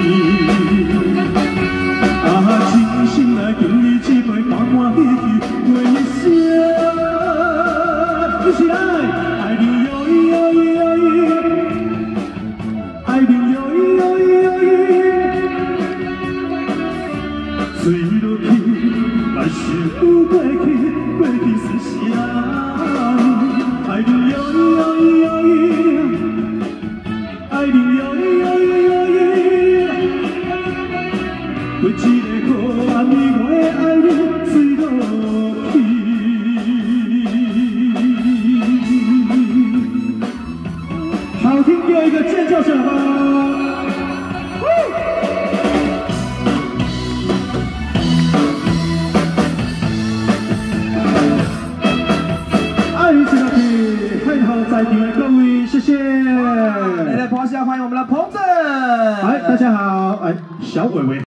真心来敬你一杯满满喜气，过一生。一起来，爱你哟咿哟咿哟咿，爱你哟咿哟咿哟咿，醉落去，来想过去，过去是啥？爱你哟咿哟咿哟咿，爱你哟咿哟咿哟咿，过一个好暗暝，我的爱你醉落去。好听，给我一个尖叫声吧！爱人醉落去，很好，在场的各位，谢谢。 来来，拍下欢迎我们的彭总。 大家好，小伟伟。